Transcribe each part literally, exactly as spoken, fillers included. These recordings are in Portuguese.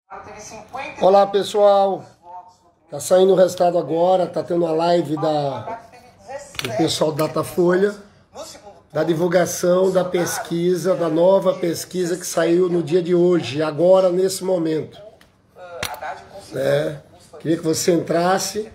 Olá pessoal, tá saindo o resultado agora, tá tendo a live da, do pessoal do Datafolha, da divulgação da pesquisa, da nova pesquisa que saiu no dia de hoje, agora nesse momento. É, queria que você entrasse.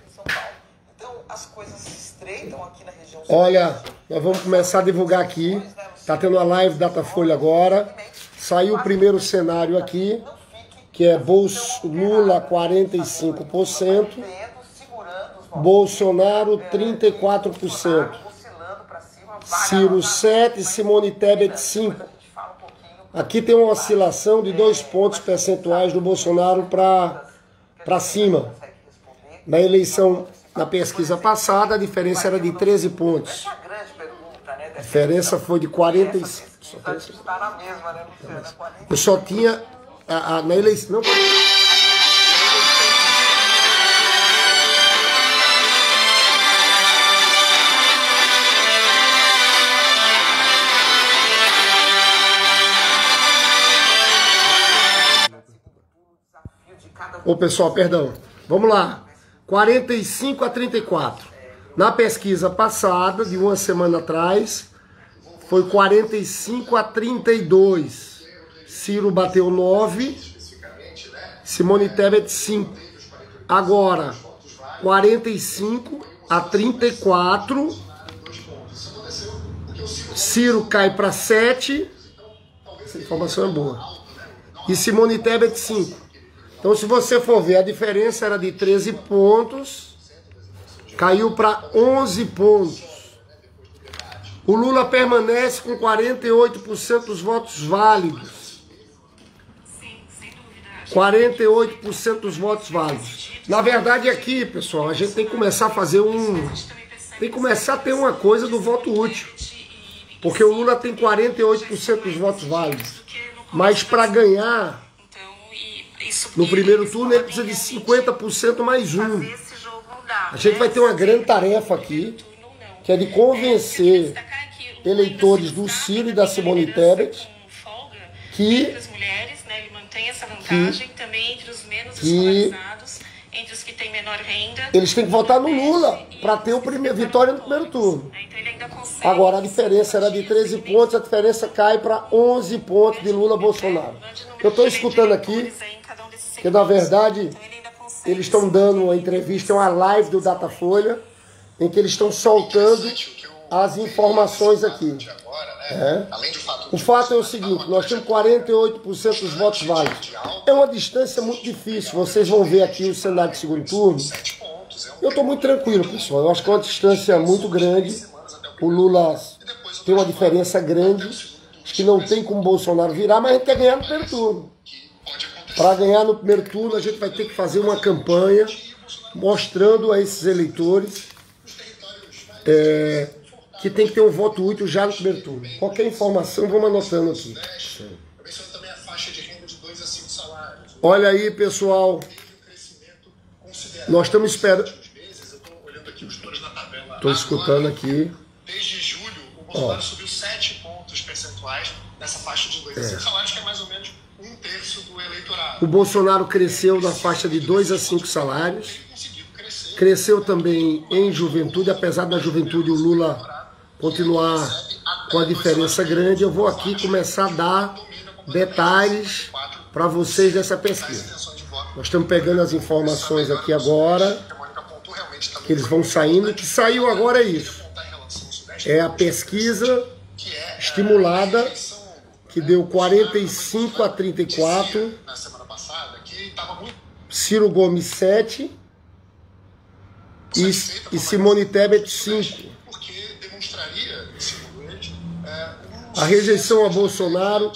Olha, nós vamos começar a divulgar aqui, tá tendo a live do Datafolha agora, saiu o primeiro cenário aqui, que é Bolso, Lula quarenta e cinco por cento, Bolsonaro trinta e quatro por cento, Ciro sete por cento, Simone Tebet cinco por cento. Aqui tem uma oscilação de dois pontos percentuais do Bolsonaro para para cima. Na eleição, na pesquisa passada, a diferença era de treze pontos. A diferença foi de quarenta e cinco. Eu só tinha a, a, na eleição. Não, Ô pessoal, perdão. Vamos lá. quarenta e cinco a trinta e quatro. Na pesquisa passada, de uma semana atrás, foi quarenta e cinco a trinta e dois. Ciro bateu nove, Simone Tebet cinco. Agora, quarenta e cinco a trinta e quatro. Ciro cai para sete. Essa informação é boa. E Simone Tebet cinco. Então, se você for ver, a diferença era de treze pontos, caiu para onze pontos. O Lula permanece com quarenta e oito por cento dos votos válidos. quarenta e oito por cento dos votos válidos. Na verdade, aqui, pessoal, a gente tem que começar a fazer um... Tem que começar a ter uma coisa do voto útil. Porque o Lula tem quarenta e oito por cento dos votos válidos. Mas para ganhar... No primeiro turno ele precisa de cinquenta por cento mais um. A gente vai ter uma grande tarefa aqui, que é de convencer eleitores do Ciro e da Simone Tebet que, que, que eles têm que votar no Lula para ter o primeiro, vitória no primeiro turno. Agora a diferença era de treze pontos, a diferença cai para onze pontos de Lula-Bolsonaro. Eu estou escutando aqui que na verdade eles estão dando uma entrevista, uma live do Datafolha, em que eles estão soltando as informações aqui. É. O fato é o seguinte, nós temos quarenta e oito por cento dos votos válidos. É uma distância muito difícil, vocês vão ver aqui o cenário de segundo turno. Eu estou muito tranquilo, pessoal, eu acho que é uma distância muito grande. O Lula tem uma diferença grande, acho que não tem como o Bolsonaro virar, mas a gente quer ganhar no primeiro turno. Para ganhar no primeiro turno, a gente vai ter que fazer uma campanha mostrando a esses eleitores é, que tem que ter um voto útil já no primeiro turno. Qualquer informação, vamos anotando aqui. Olha aí, pessoal. Nós estamos esperando. Estou escutando aqui. Desde julho, o Bolsonaro subiu sete pontos percentuais nessa faixa de dois a cinco salários, que é mais ou menos um terço do eleitorado. O Bolsonaro cresceu na faixa de dois a cinco salários. Cresceu também em juventude, apesar da juventude o Lula continuar com a diferença grande. Eu vou aqui começar a dar detalhes para vocês dessa pesquisa. Nós estamos pegando as informações aqui agora, que eles vão saindo. O que saiu agora é isso. É a pesquisa estimulada, que deu quarenta e cinco a trinta e quatro, Ciro Gomes sete e, e Simone Tebet cinco. A rejeição a Bolsonaro.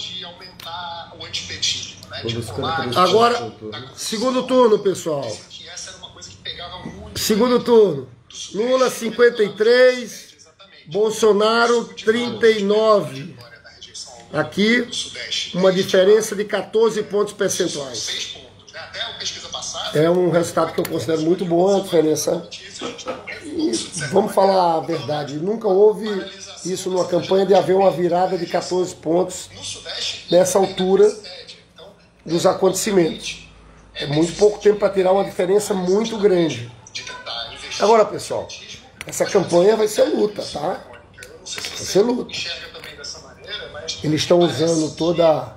Agora, segundo turno, pessoal. Segundo turno. Lula cinquenta e três, Bolsonaro trinta e nove. Aqui, uma diferença de quatorze pontos percentuais. É um resultado que eu considero muito bom, a diferença. E vamos falar a verdade, nunca houve isso numa campanha de haver uma virada de quatorze pontos nessa altura dos acontecimentos. É muito pouco tempo para tirar uma diferença muito grande. Agora, pessoal, essa campanha vai ser luta, tá? Vai ser luta. Eles estão usando toda,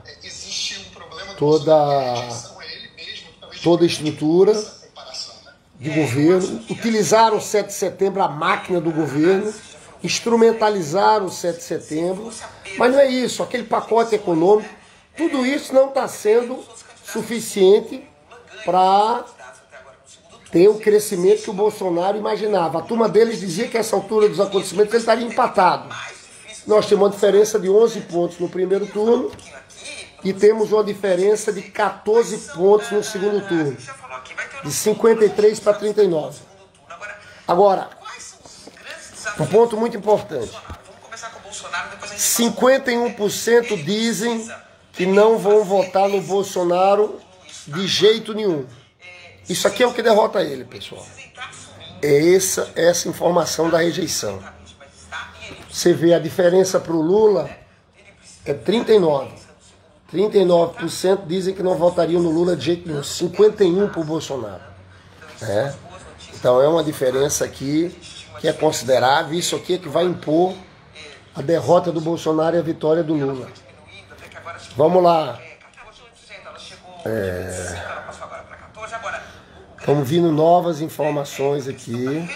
toda, toda a estrutura de governo, utilizaram o sete de setembro, a máquina do governo, instrumentalizaram o sete de setembro, mas não é isso, aquele pacote econômico, tudo isso não está sendo suficiente para ter o crescimento que o Bolsonaro imaginava. A turma deles dizia que essa altura dos acontecimentos ele estaria empatado. Nós temos uma diferença de onze pontos no primeiro turno e temos uma diferença de quatorze pontos no segundo turno, de cinquenta e três para trinta e nove. Agora, um ponto muito importante, cinquenta e um por cento dizem que não vão votar no Bolsonaro de jeito nenhum. Isso aqui é o que derrota ele, pessoal. É essa, essa informação da rejeição. Você vê a diferença para o Lula é trinta e nove por cento. trinta e nove por cento dizem que não votariam no Lula de jeito nenhum. cinquenta e um por cento para o Bolsonaro. É? Então é uma diferença aqui que é considerável. Isso aqui é que vai impor a derrota do Bolsonaro e a vitória do Lula. Vamos lá. É... Estamos vindo novas informações aqui.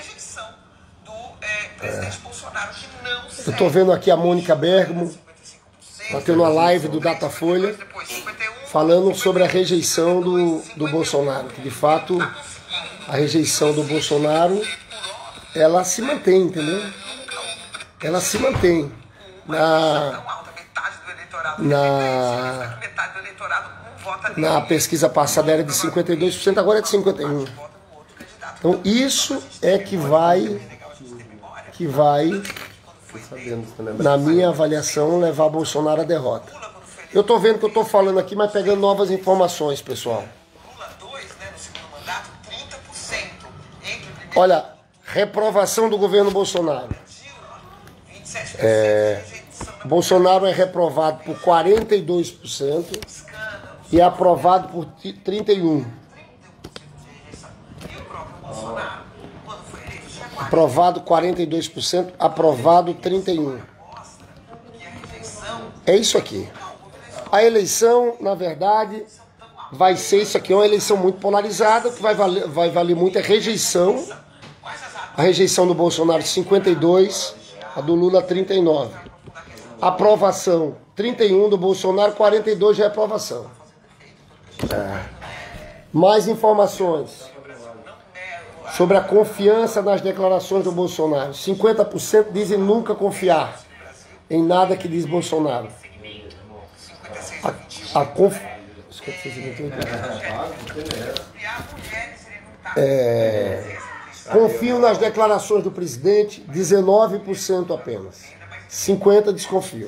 É. Eu estou vendo aqui a Mônica Bergamo, está tendo uma live do Datafolha, falando sobre a rejeição do, do Bolsonaro. Que de fato, a rejeição do Bolsonaro, ela se mantém, entendeu? Ela se mantém. Na, na, na pesquisa passada era de cinquenta e dois por cento, agora é de cinquenta e um por cento. Então isso é que vai, que vai, na minha avaliação, levar Bolsonaro à derrota. Eu estou vendo que eu estou falando aqui, mas pegando novas informações, pessoal. Olha, reprovação do governo Bolsonaro. É, Bolsonaro é reprovado por quarenta e dois por cento e é aprovado por trinta e um por cento. Aprovado quarenta e dois por cento, aprovado trinta e um por cento. É isso aqui. A eleição, na verdade, vai ser isso aqui, é uma eleição muito polarizada, que vai valer, vai valer muito a rejeição. A rejeição do Bolsonaro cinquenta e dois por cento, a do Lula trinta e nove por cento. Aprovação trinta e um por cento do Bolsonaro, quarenta e dois por cento de reprovação. É. Mais informações sobre a confiança nas declarações do Bolsonaro. cinquenta por cento dizem nunca confiar em nada que diz Bolsonaro. A, a conf... é... Confiam nas declarações do presidente, dezenove por cento apenas. cinquenta por cento desconfiam.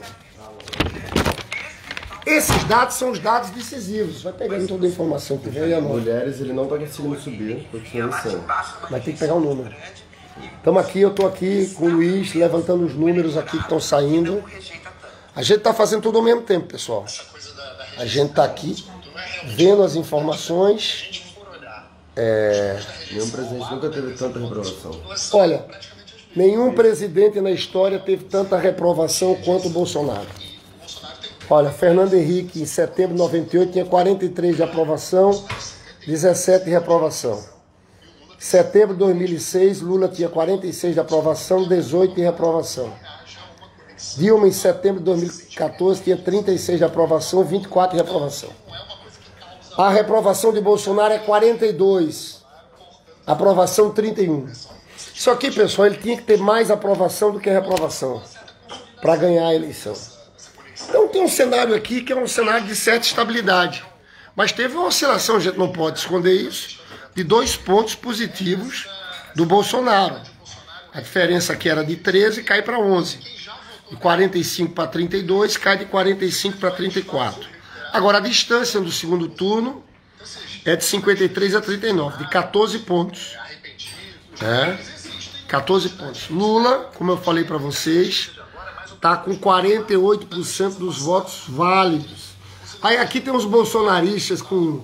Esses dados são os dados decisivos. Vai pegando toda a informação que vem. Mulheres, ele não está conseguindo subir, continua sendo. Vai ter que pegar o número. Estamos aqui, eu estou aqui com o Luiz, levantando os números aqui que estão saindo. A gente está fazendo tudo ao mesmo tempo, pessoal. A gente está aqui vendo as informações. É... Nenhum presidente nunca teve tanta reprovação. Olha, nenhum presidente na história teve tanta reprovação quanto o Bolsonaro. Olha, Fernando Henrique, em setembro de noventa e oito, tinha quarenta e três de aprovação, dezessete de reprovação. Em setembro de dois mil e seis, Lula tinha quarenta e seis de aprovação, dezoito de reprovação. Dilma, em setembro de dois mil e quatorze, tinha trinta e seis de aprovação, vinte e quatro de reprovação. A reprovação de Bolsonaro é quarenta e dois, aprovação trinta e um. Isso aqui, pessoal, ele tinha que ter mais aprovação do que reprovação para ganhar a eleição. Então tem um cenário aqui que é um cenário de certa estabilidade. Mas teve uma oscilação, a gente não pode esconder isso, de dois pontos positivos do Bolsonaro. A diferença aqui era de treze, cai para onze. De quarenta e cinco para trinta e dois, cai de quarenta e cinco para trinta e quatro. Agora a distância do segundo turno é de cinquenta e três a trinta e nove, de quatorze pontos. É, quatorze pontos. Lula, como eu falei para vocês, está com quarenta e oito por cento dos votos válidos. Aí aqui tem os bolsonaristas com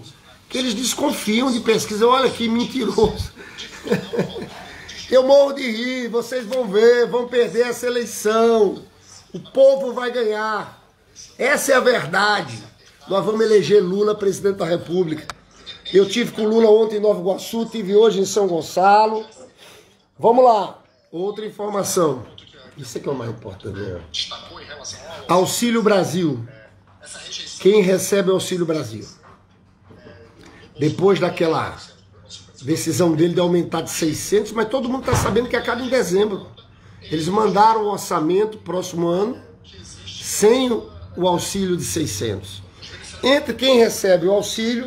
que eles desconfiam de pesquisa. Olha que mentiroso. Eu morro de rir, vocês vão ver, vão perder essa eleição. O povo vai ganhar. Essa é a verdade. Nós vamos eleger Lula presidente da República. Eu tive com o Lula ontem em Nova Iguaçu, tive hoje em São Gonçalo. Vamos lá. Outra informação. Isso é que é o mais importante. Né? Auxílio Brasil. Quem recebe o Auxílio Brasil? Depois daquela decisão dele de aumentar de seiscentos, mas todo mundo está sabendo que acaba em dezembro. Eles mandaram o orçamento próximo ano sem o auxílio de seiscentos. Entre quem recebe o auxílio,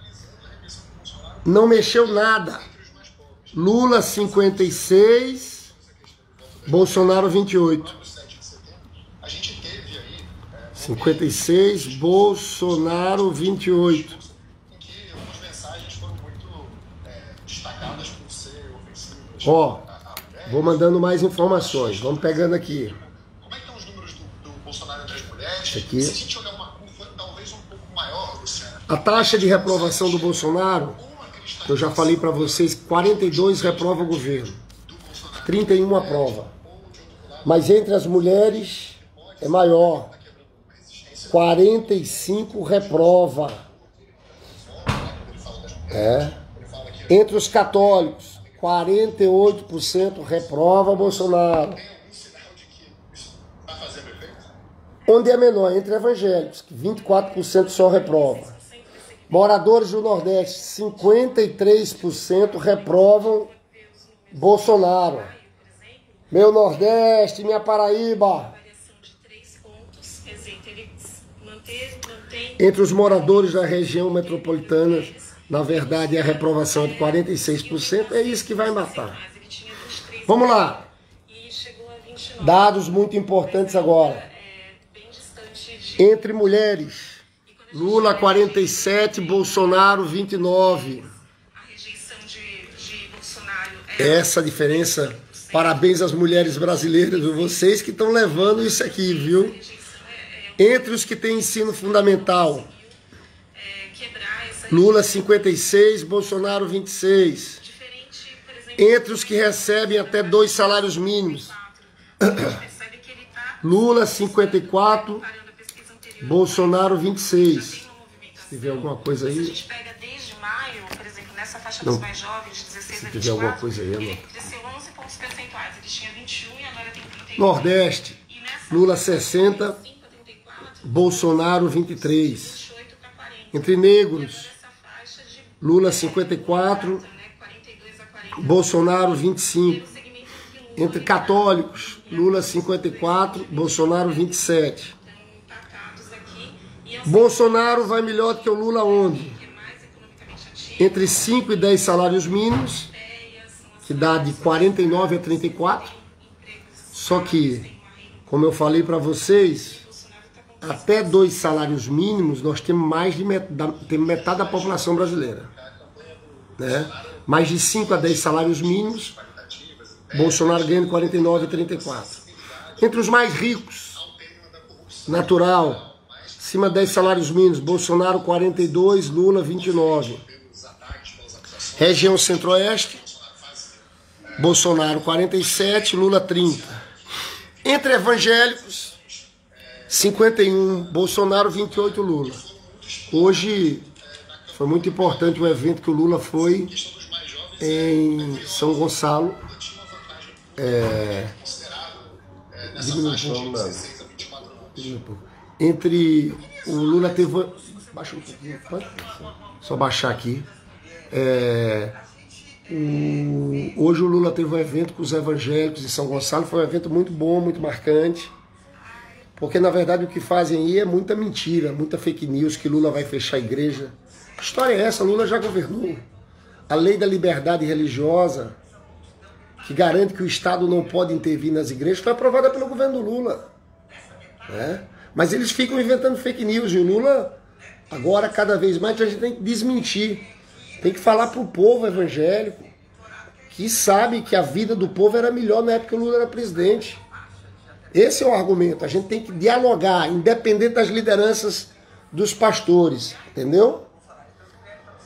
não mexeu nada. Lula cinquenta e seis, Bolsonaro vinte e oito. cinquenta e seis, Bolsonaro vinte e oito. Ó, vou mandando mais informações. Vamos pegando aqui. Como é que estão os números do, do Bolsonaro entre as mulheres? Isso aqui. Se a gente olhar uma curva talvez um pouco maior, Luciano. A taxa de reprovação do Bolsonaro, eu já falei para vocês, quarenta e dois reprova o governo, trinta e um aprova. Mas entre as mulheres é maior, quarenta e cinco reprova. É. Entre os católicos, quarenta e oito por cento reprova Bolsonaro. Onde é menor? Entre evangélicos, que vinte e quatro por cento só reprova. Moradores do Nordeste, cinquenta e três por cento reprovam Bolsonaro. Meu Nordeste, minha Paraíba. Entre os moradores da região metropolitana, na verdade, a reprovação é de quarenta e seis por cento. É isso que vai matar. Vamos lá. Dados muito importantes agora. Entre mulheres, Lula quarenta e sete, Bolsonaro vinte e nove. Essa diferença, parabéns às mulheres brasileiras, viu? Vocês que estão levando isso aqui, viu? Entre os que têm ensino fundamental, Lula cinquenta e seis, Bolsonaro vinte e seis. Entre os que recebem até dois salários mínimos, Lula cinquenta e quatro, Bolsonaro vinte e seis. Se tiver alguma coisa aí. Se a gente pega desde maio, por exemplo, nessa faixa Não. dos mais jovens, dezesseis a vinte e quatro, Se tiver alguma coisa aí, ele não. cresceu onze pontos percentuais. Ele tinha vinte e um e agora tem trinta e um. Nordeste, E nessa Lula sessenta, cinco a trinta e quatro, Bolsonaro vinte e três. vinte e oito para quarenta. Entre negros, Nessa faixa de Lula cinquenta e quatro, né, quarenta e dois a quarenta. Bolsonaro vinte e cinco. No segmento que Lula Entre católicos, Lula cinquenta e quatro, Bolsonaro vinte e sete. estão empatados aqui. E eu Bolsonaro vai melhor do que o Lula onde? que é mais economicamente ativo, Entre cinco e dez salários mínimos, que dá de quarenta e nove a trinta e quatro. Só que, como eu falei para vocês, até dois salários mínimos nós temos mais de metade, temos metade da população brasileira. Né? Mais de cinco a dez salários mínimos, Bolsonaro ganha de quarenta e nove a trinta e quatro. Entre os mais ricos, natural, acima de dez salários mínimos, Bolsonaro quarenta e dois, Lula vinte e nove. Região Centro-Oeste, Bolsonaro quarenta e sete, Lula trinta. Entre evangélicos, cinquenta e um, Bolsonaro vinte e oito, Lula. Hoje foi muito importante o evento que o Lula foi em São Gonçalo. É, diminui um pouco. Entre o Lula teve. Baixa um pouquinho, pode? Só baixar aqui. É, o, hoje o Lula teve um evento com os evangélicos em São Gonçalo. Foi um evento muito bom, muito marcante. Porque na verdade o que fazem aí é muita mentira, muita fake news, que Lula vai fechar a igreja. Que história é essa? Lula já governou. A lei da liberdade religiosa, que garante que o Estado não pode intervir nas igrejas, foi aprovada pelo governo do Lula. Né? Mas eles ficam inventando fake news. E o Lula, agora, cada vez mais, a gente tem que desmentir. Tem que falar para o povo evangélico que sabe que a vida do povo era melhor na época que o Lula era presidente. Esse é o argumento. A gente tem que dialogar, independente das lideranças dos pastores. Entendeu?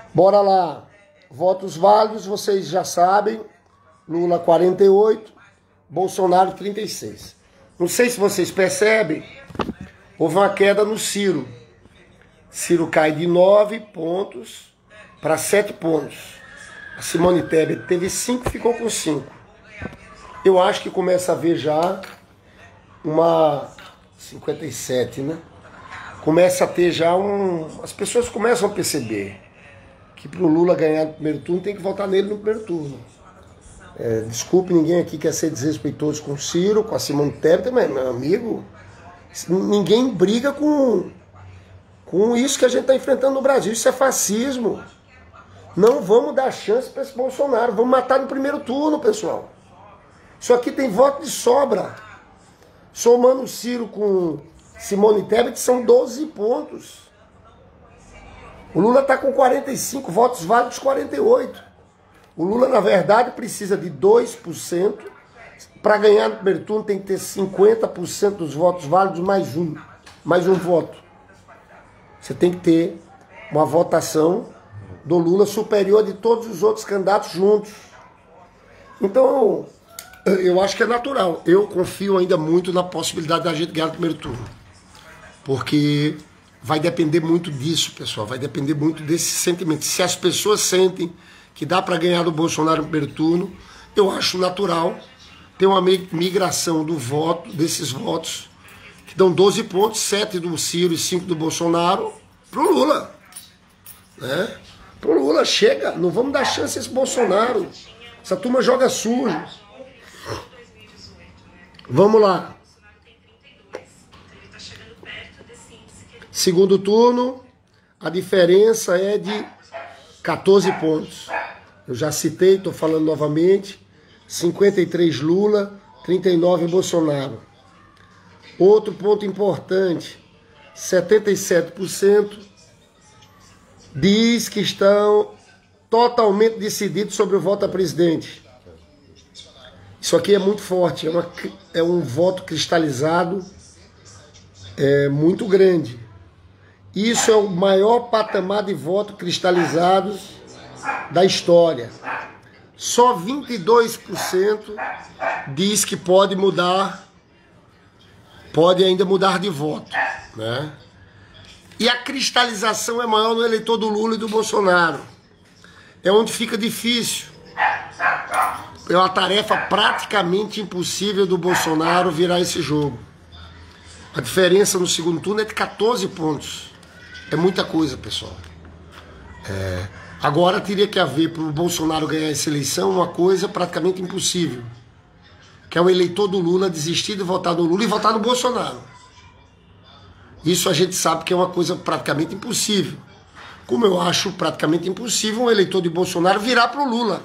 Bora lá. Votos válidos, vocês já sabem. Lula quarenta e oito, Bolsonaro trinta e seis. Não sei se vocês percebem, houve uma queda no Ciro. Ciro cai de nove pontos para sete pontos. A Simone Tebet teve cinco, ficou com cinco. Eu acho que começa a ver já uma... cinquenta e sete, né? Começa a ter já um... As pessoas começam a perceber que para o Lula ganhar no primeiro turno tem que votar nele no primeiro turno. É, desculpe, ninguém aqui quer ser desrespeitoso com o Ciro, com a Simone Tebet, mas, meu amigo, ninguém briga com, com isso que a gente está enfrentando no Brasil. Isso é fascismo. Não vamos dar chance para esse Bolsonaro. Vamos matar no primeiro turno, pessoal. Isso aqui tem voto de sobra. Somando o Ciro com Simone Tebet, são doze pontos. O Lula está com quarenta e cinco, votos válidos quarenta e oito. O Lula, na verdade, precisa de dois por cento. Para ganhar no primeiro turno tem que ter cinquenta por cento dos votos válidos mais um. Mais um voto. Você tem que ter uma votação do Lula superior de todos os outros candidatos juntos. Então, eu acho que é natural. Eu confio ainda muito na possibilidade da gente ganhar no primeiro turno. Porque vai depender muito disso, pessoal. Vai depender muito desse sentimento. Se as pessoas sentem que dá para ganhar do Bolsonaro no primeiro turno, eu acho natural ter uma migração do voto, desses votos, que dão doze pontos, sete do Ciro e cinco do Bolsonaro, pro Lula. Né? Pro Lula, chega, não vamos dar chance a esse Bolsonaro. Essa turma joga sujo. Vamos lá. Segundo turno, a diferença é de quatorze pontos. Eu já citei, estou falando novamente. cinquenta e três Lula, trinta e nove Bolsonaro. Outro ponto importante, setenta e sete por cento diz que estão totalmente decididos sobre o voto a presidente. Isso aqui é muito forte, é, uma, é um voto cristalizado, é muito grande. Isso é o maior patamar de voto cristalizado da história. Só vinte e dois por cento diz que pode mudar, pode ainda mudar de voto, né? E a cristalização é maior no eleitor do Lula e do Bolsonaro. É onde fica difícil. É uma tarefa praticamente impossível do Bolsonaro virar esse jogo. A diferença no segundo turno é de quatorze pontos. É muita coisa, pessoal. É... Agora teria que haver para o Bolsonaro ganhar essa eleição uma coisa praticamente impossível, que é o eleitor do Lula desistir de votar no Lula e votar no Bolsonaro. Isso a gente sabe que é uma coisa praticamente impossível. Como eu acho praticamente impossível um eleitor de Bolsonaro virar para o Lula.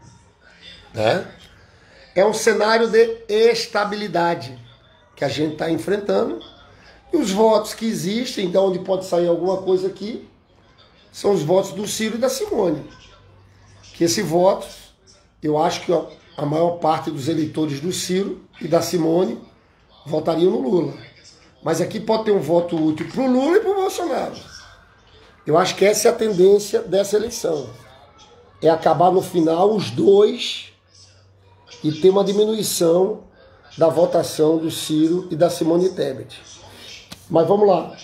Né? É um cenário de estabilidade que a gente está enfrentando. E os votos que existem, de onde pode sair alguma coisa aqui, são os votos do Ciro e da Simone. Que esse voto, eu acho que a maior parte dos eleitores do Ciro e da Simone votariam no Lula. Mas aqui pode ter um voto útil para o Lula e para o Bolsonaro. Eu acho que essa é a tendência dessa eleição. É acabar no final os dois e ter uma diminuição da votação do Ciro e da Simone Tebet. Mas vamos lá.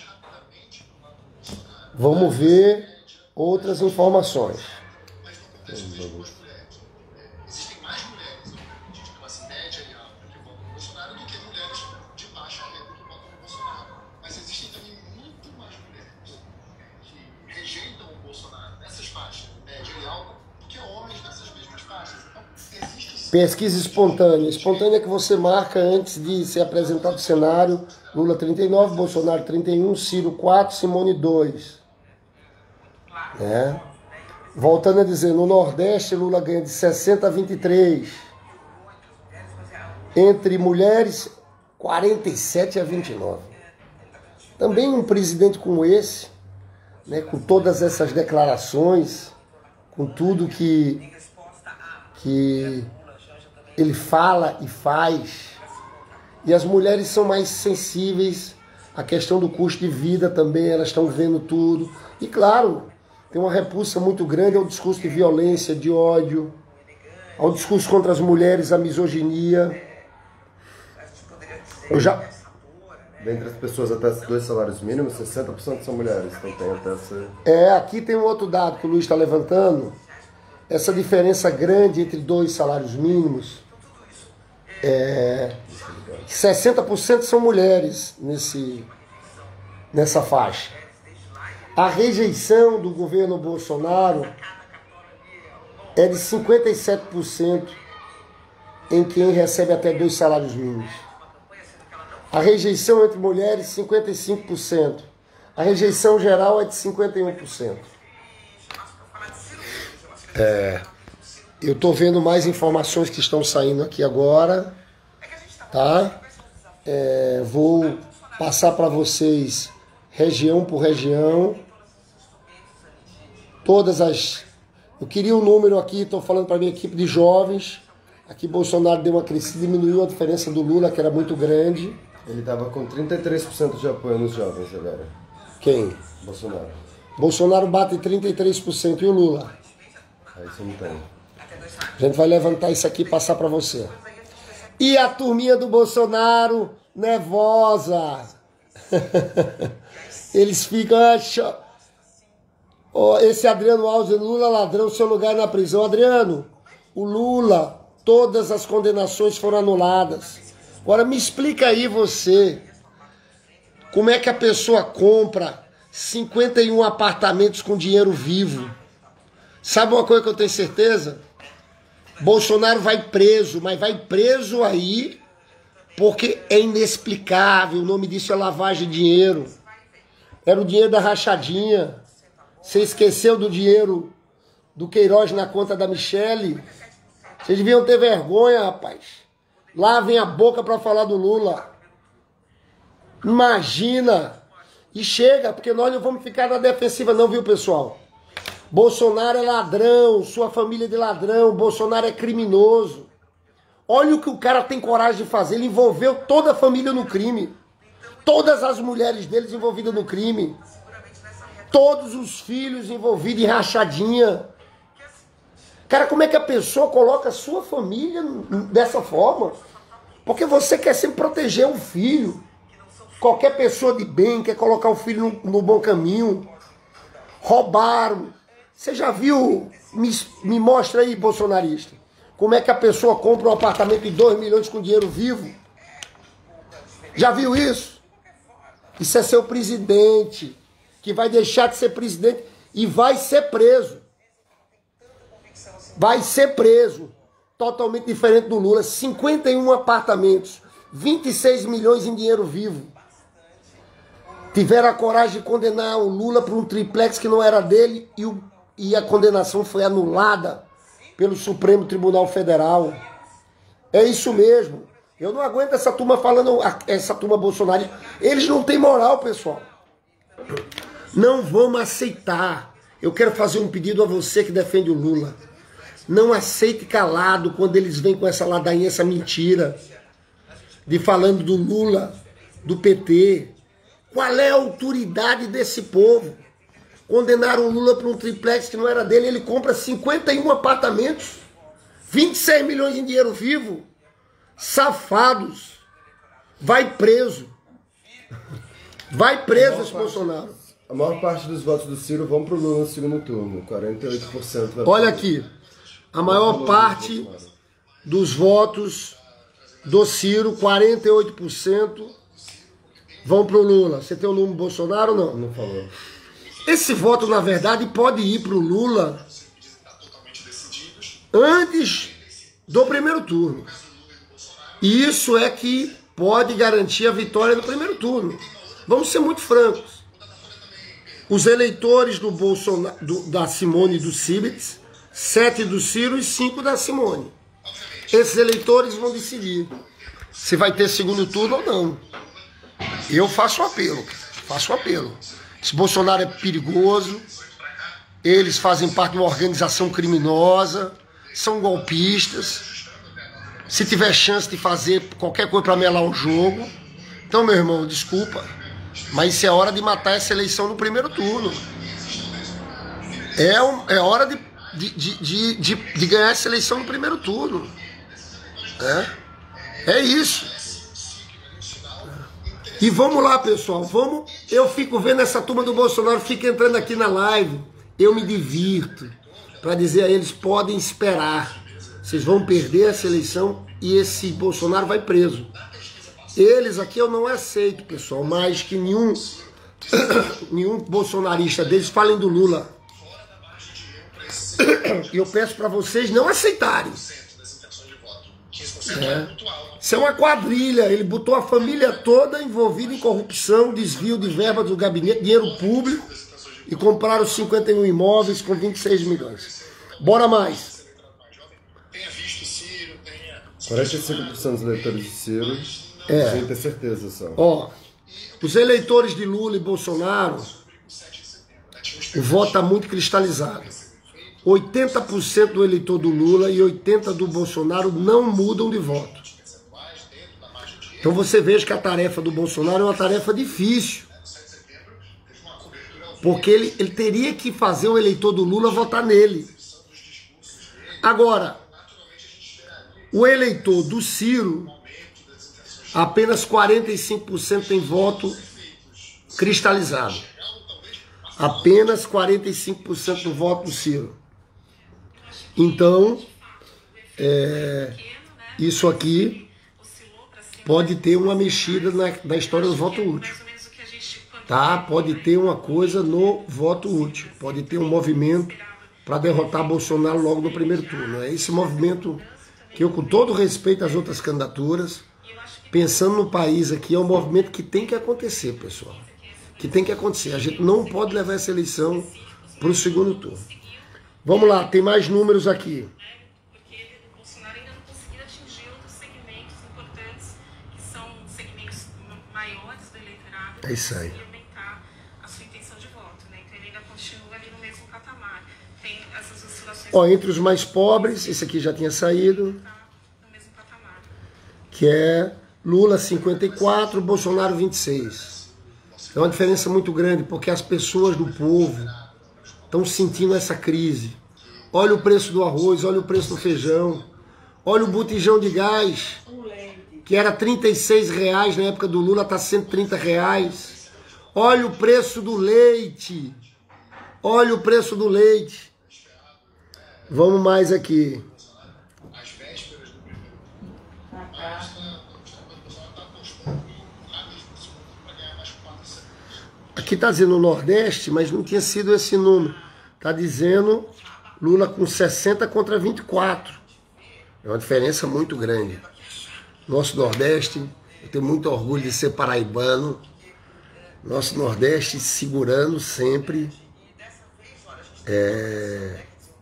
Vamos ver outras informações. Existem mais mulheres de classe média e alta que votam no Bolsonaro do que mulheres de baixa renda que votam no Bolsonaro. Mas existem também muito mais mulheres que rejeitam o Bolsonaro nessas faixas, média e alta, do que homens nessas mesmas faixas. Então, existe... Pesquisa espontânea. Espontânea que você marca antes de ser apresentado o cenário. Lula trinta e nove, Bolsonaro trinta e um, Ciro quatro, Simone dois. É. Voltando a dizer, no Nordeste, Lula ganha de sessenta a vinte e três. Entre mulheres, quarenta e sete a vinte e nove. Também um presidente como esse, né, com todas essas declarações, com tudo que, que ele fala e faz, e as mulheres são mais sensíveis à questão do custo de vida também, elas estão vendo tudo. E claro, tem uma repulsa muito grande ao discurso de violência, de ódio, ao discurso contra as mulheres, a misoginia. Eu já... Dentre as pessoas até dois salários mínimos, sessenta por cento são mulheres. Então tem até essa... É, aqui tem um outro dado que o Luiz está levantando. Essa diferença grande entre dois salários mínimos. É, sessenta por cento são mulheres nesse, nessa faixa. A rejeição do governo Bolsonaro é de cinquenta e sete por cento em quem recebe até dois salários mínimos. A rejeição entre mulheres, cinquenta e cinco por cento. A rejeição geral é de cinquenta e um por cento. É, eu estou vendo mais informações que estão saindo aqui agora, tá? É, vou passar para vocês região por região. Todas as... Eu queria um número aqui, estou falando para a minha equipe de jovens. Aqui Bolsonaro deu uma crescida, diminuiu a diferença do Lula, que era muito grande. Ele estava com trinta e três por cento de apoio nos jovens agora. Quem? Bolsonaro. Bolsonaro bate trinta e três por cento e o Lula? Aí você não tem. A gente vai levantar isso aqui e passar para você. E a turminha do Bolsonaro nervosa. Eles ficam... Achando... Oh, esse Adriano Alves, Lula ladrão, seu lugar na prisão. Adriano, o Lula, todas as condenações foram anuladas. Agora me explica aí você, como é que a pessoa compra cinquenta e um apartamentos com dinheiro vivo? Sabe uma coisa que eu tenho certeza? Bolsonaro vai preso, mas vai preso aí porque é inexplicável. O nome disso é lavagem de dinheiro. Era o dinheiro da rachadinha. Você esqueceu do dinheiro do Queiroz na conta da Michele? Vocês deviam ter vergonha, rapaz. Lavem a boca para falar do Lula. Imagina. E chega, porque nós não vamos ficar na defensiva não, viu, pessoal? Bolsonaro é ladrão, sua família é de ladrão, Bolsonaro é criminoso. Olha o que o cara tem coragem de fazer. Ele envolveu toda a família no crime. Todas as mulheres deles envolvidas no crime. Todos os filhos envolvidos em rachadinha. Cara, como é que a pessoa coloca a sua família dessa forma? Porque você quer sempre proteger o filho. Qualquer pessoa de bem quer colocar o filho no, no bom caminho. Roubaram. Você já viu? Me, me mostra aí, bolsonarista. Como é que a pessoa compra um apartamento de dois milhões com dinheiro vivo? Já viu isso? Isso é seu presidente, que vai deixar de ser presidente e vai ser preso. Vai ser preso. Totalmente diferente do Lula. cinquenta e um apartamentos. vinte e seis milhões em dinheiro vivo. Tiveram a coragem de condenar o Lula por um triplex que não era dele e, o, e a condenação foi anulada pelo Supremo Tribunal Federal. É isso mesmo. Eu não aguento essa turma falando, essa turma bolsonarista. Eles não têm moral, pessoal. Não vamos aceitar. Eu quero fazer um pedido a você que defende o Lula. Não aceite calado quando eles vêm com essa ladainha, essa mentira. De falando do Lula, do P T. Qual é a autoridade desse povo? Condenaram o Lula por um triplex que não era dele. Ele compra cinquenta e um apartamentos. vinte e seis milhões em dinheiro vivo. Safados. Vai preso. Vai preso esse Bolsonaro. A maior parte dos votos do Ciro vão pro Lula no segundo turno. quarenta e oito por cento vai Olha aqui. A maior parte dos votos do Ciro, quarenta e oito por cento, vão pro Lula. Você tem o número Bolsonaro ou não? Não falou. Esse voto, na verdade, pode ir pro Lula antes do primeiro turno. E isso é que pode garantir a vitória no primeiro turno. Vamos ser muito francos. Os eleitores do Bolsonaro, do, da Simone e do Sibitz, sete do Ciro e cinco da Simone. Esses eleitores vão decidir se vai ter segundo turno ou não. Eu faço um apelo, faço um apelo. Esse Bolsonaro é perigoso, eles fazem parte de uma organização criminosa, são golpistas. Se tiver chance de fazer qualquer coisa para melar o jogo, então, meu irmão, desculpa, mas isso é hora de matar essa eleição no primeiro turno. É, um, é hora de, de, de, de, de, de ganhar essa eleição no primeiro turno. É, é isso. E vamos lá, pessoal. Vamos. Eu fico vendo essa turma do Bolsonaro, fica entrando aqui na live. Eu me divirto para dizer a eles, podem esperar. Vocês vão perder essa eleição e esse Bolsonaro vai preso. Eles aqui eu não aceito, pessoal, mais que nenhum, nenhum bolsonarista deles falem do Lula. E eu peço para vocês não aceitarem. É. Isso é uma quadrilha. Ele botou a família toda envolvida em corrupção, desvio de verba do gabinete, dinheiro público, e compraram cinquenta e um imóveis com vinte e seis milhões. Bora mais. quarenta e cinco por cento dos eleitores de Ciro, é. Sem ter certeza só. Ó, os eleitores de Lula e Bolsonaro, o voto está muito cristalizado. oitenta por cento do eleitor do Lula e oitenta por cento do Bolsonaro não mudam de voto. Então você veja que a tarefa do Bolsonaro é uma tarefa difícil. Porque ele, ele teria que fazer o eleitor do Lula votar nele. Agora, o eleitor do Ciro, apenas quarenta e cinco por cento tem voto cristalizado. Apenas quarenta e cinco por cento do voto do Ciro. Então, é, isso aqui pode ter uma mexida na, na história do voto útil. Tá? Pode ter uma coisa no voto útil. Pode ter um movimento para derrotar Bolsonaro logo no primeiro turno. É esse movimento que eu, com todo respeito às outras candidaturas, pensando no país aqui, é um movimento que tem que acontecer, pessoal. Que tem que acontecer. A gente não pode levar essa eleição para o segundo turno. Vamos lá, tem mais números aqui. Porque o Bolsonaro ainda não conseguiu atingir outros segmentos importantes, que são segmentos maiores do eleitorado. É isso aí. E aumentar a sua intenção de voto, né? Então ele ainda continua ali no mesmo patamar. Tem essas oscilações. Ó, entre os mais pobres, esse aqui já tinha saído. No mesmo patamar. Que é Lula cinquenta e quatro, Bolsonaro vinte e seis. É uma diferença muito grande, porque as pessoas do povo estão sentindo essa crise. Olha o preço do arroz, olha o preço do feijão, olha o botijão de gás, que era trinta e seis reais na época do Lula, está cento e trinta reais. Olha o preço do leite, olha o preço do leite. Vamos mais aqui. Aqui está dizendo o Nordeste, mas não tinha sido esse número. Está dizendo Lula com sessenta contra vinte e quatro. É uma diferença muito grande. Nosso Nordeste, eu tenho muito orgulho de ser paraibano. Nosso Nordeste segurando sempre é,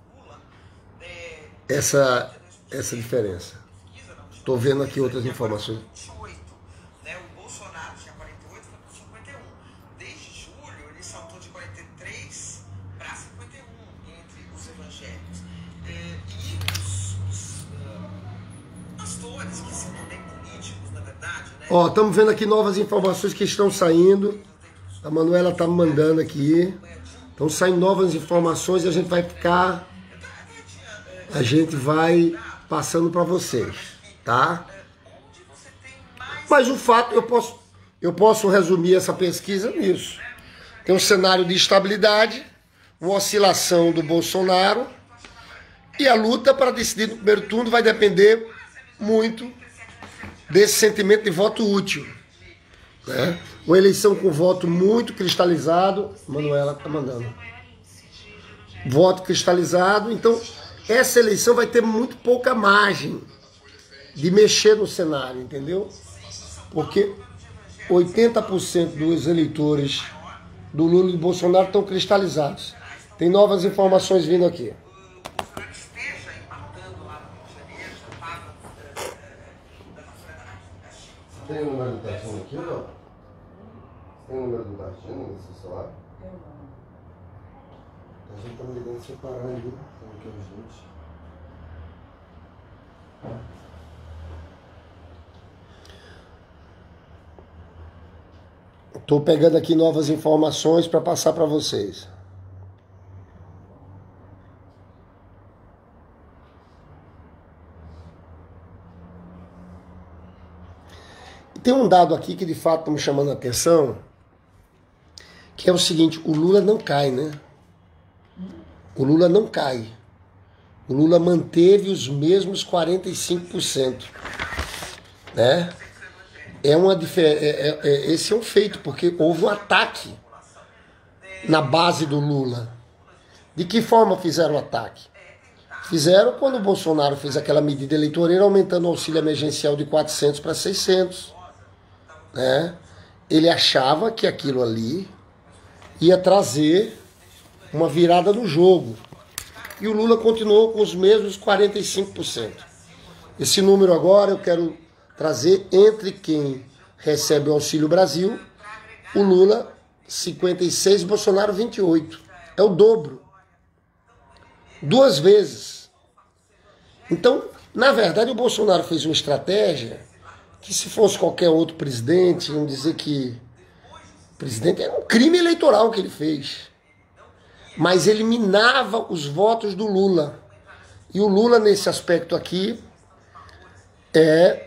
essa, essa diferença. Estou vendo aqui outras informações. Ó, estamos vendo aqui novas informações que estão saindo. A Manuela está me mandando aqui. Estão saindo novas informações e a gente vai ficar... A gente vai passando para vocês, tá? Mas o fato, eu posso, eu posso resumir essa pesquisa nisso. Tem um cenário de estabilidade, uma oscilação do Bolsonaro, e a luta para decidir no primeiro turno vai depender muito desse sentimento de voto útil, né? Uma eleição com voto muito cristalizado, Manuela está mandando, voto cristalizado, então essa eleição vai ter muito pouca margem de mexer no cenário, entendeu? Porque oitenta por cento dos eleitores do Lula e do Bolsonaro estão cristalizados. Tem novas informações vindo aqui. Tem o número do Tarcísio aqui ou não? Tem o número do Tarcísio no seu celular? Eu não. A gente tá me ligando separado ali. Então, aqui a gente. Estou pegando aqui novas informações para passar para vocês. tem um dado aqui que de fato está me chamando a atenção, que é o seguinte, o Lula não cai, né? O Lula não cai. O Lula manteve os mesmos quarenta e cinco por cento. Né? É uma difer... é, é, é, esse é um feito, porque houve um ataque na base do Lula. De que forma fizeram o ataque? Fizeram quando o Bolsonaro fez aquela medida eleitoreira aumentando o auxílio emergencial de quatrocentos para seiscentos. Né? Ele achava que aquilo ali ia trazer uma virada no jogo. E o Lula continuou com os mesmos quarenta e cinco por cento. Esse número agora eu quero trazer entre quem recebe o Auxílio Brasil, o Lula cinquenta e seis, Bolsonaro vinte e oito. É o dobro. Duas vezes. Então, na verdade, o Bolsonaro fez uma estratégia que, se fosse qualquer outro presidente, iam dizer que o presidente era um crime eleitoral que ele fez. Mas ele minava os votos do Lula. E o Lula, nesse aspecto aqui, é...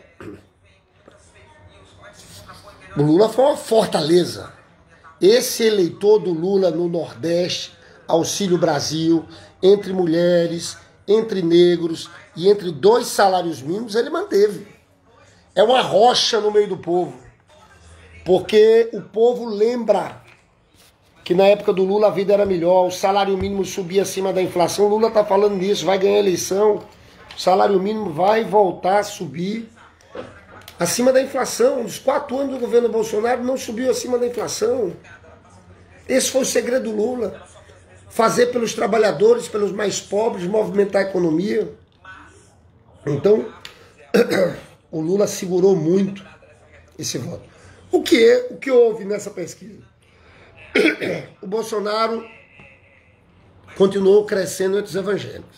O Lula foi uma fortaleza. Esse eleitor do Lula no Nordeste, Auxílio Brasil, entre mulheres, entre negros e entre dois salários mínimos, ele manteve. É uma rocha no meio do povo. Porque o povo lembra que na época do Lula a vida era melhor, o salário mínimo subia acima da inflação. O Lula está falando disso, vai ganhar a eleição, o salário mínimo vai voltar a subir acima da inflação. Nos quatro anos do governo Bolsonaro não subiu acima da inflação. Esse foi o segredo do Lula. Fazer pelos trabalhadores, pelos mais pobres, movimentar a economia. Então, o Lula segurou muito esse voto. O que, é, o que houve nessa pesquisa? O Bolsonaro continuou crescendo entre os evangélicos.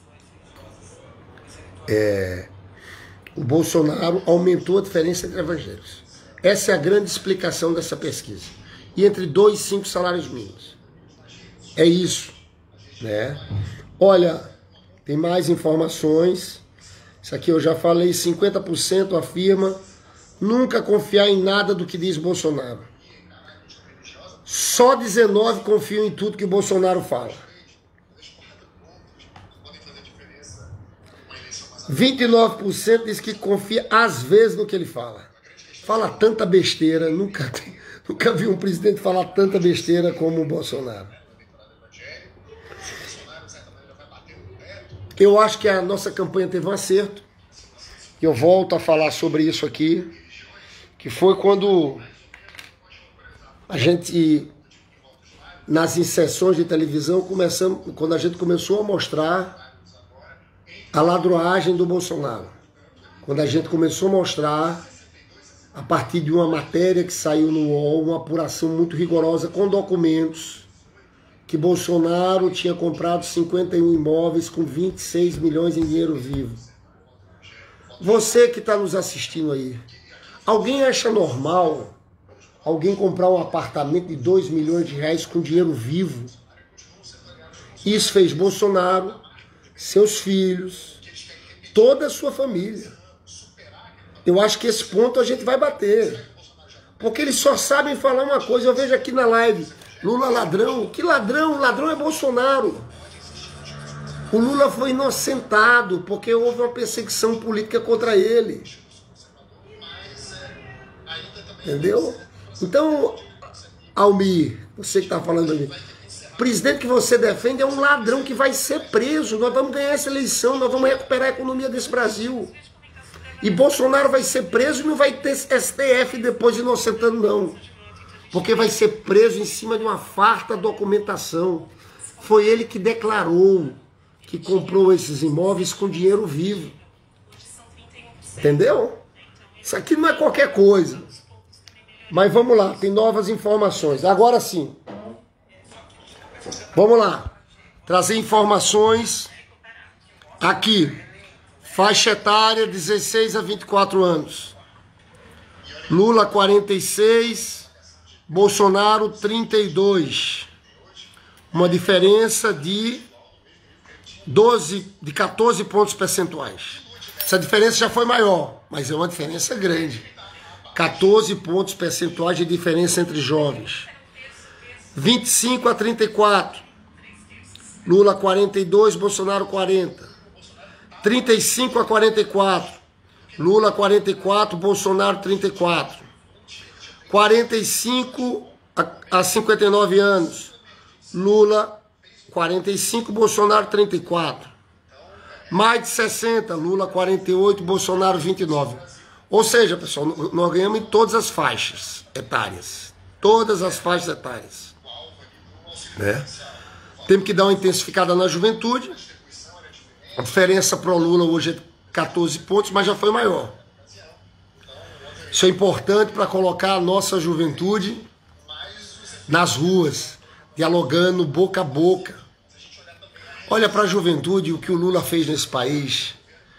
É, o Bolsonaro aumentou a diferença entre evangélicos. Essa é a grande explicação dessa pesquisa. E entre dois e cinco salários mínimos. É isso, né? Olha, tem mais informações. Isso aqui eu já falei, cinquenta por cento afirma nunca confiar em nada do que diz Bolsonaro. Só dezenove confiam em tudo que Bolsonaro fala. vinte e nove por cento diz que confia às vezes no que ele fala. Fala tanta besteira, nunca, nunca vi um presidente falar tanta besteira como o Bolsonaro. Eu acho que a nossa campanha teve um acerto. Eu volto a falar sobre isso aqui, que foi quando a gente, nas inserções de televisão, começamos, quando a gente começou a mostrar a ladroagem do Bolsonaro. Quando a gente começou a mostrar, a partir de uma matéria que saiu no U O L, uma apuração muito rigorosa com documentos, que Bolsonaro tinha comprado cinquenta e um imóveis com vinte e seis milhões em dinheiro vivo. Você que está nos assistindo aí, alguém acha normal alguém comprar um apartamento de dois milhões de reais com dinheiro vivo? Isso fez Bolsonaro, seus filhos, toda a sua família. Eu acho que esse ponto a gente vai bater. Porque eles só sabem falar uma coisa. Eu vejo aqui na live, Lula ladrão. Que ladrão? O ladrão é Bolsonaro. O Lula foi inocentado porque houve uma perseguição política contra ele. Entendeu? Então, Almir, você que está falando ali, o presidente que você defende é um ladrão que vai ser preso. Nós vamos ganhar essa eleição, nós vamos recuperar a economia desse Brasil. E Bolsonaro vai ser preso e não vai ter S T F depois inocentando, não. Porque vai ser preso em cima de uma farta documentação. Foi ele que declarou que comprou esses imóveis com dinheiro vivo. Entendeu? Isso aqui não é qualquer coisa. Mas vamos lá, tem novas informações. Agora sim. Vamos lá. Trazer informações aqui. Faixa etária dezesseis a vinte e quatro anos. Lula quarenta e seis, Bolsonaro trinta e dois. Uma diferença de doze, de quatorze pontos percentuais. Essa diferença já foi maior, mas é uma diferença grande. quatorze pontos percentuais de diferença entre jovens. vinte e cinco a trinta e quatro. Lula quarenta e dois, Bolsonaro quarenta. trinta e cinco a quarenta e quatro. Lula quarenta e quatro, Bolsonaro trinta e quatro. quarenta e cinco a cinquenta e nove anos. Lula quarenta e cinco, Bolsonaro trinta e quatro. Mais de sessenta, Lula quarenta e oito, Bolsonaro vinte e nove. Ou seja, pessoal, nós ganhamos em todas as faixas etárias. Todas as faixas etárias. Né? Temos que dar uma intensificada na juventude. A diferença pro Lula hoje é quatorze pontos, mas já foi maior. Isso é importante para colocar a nossa juventude nas ruas, dialogando boca a boca. Olha para a juventude o que o Lula fez nesse país.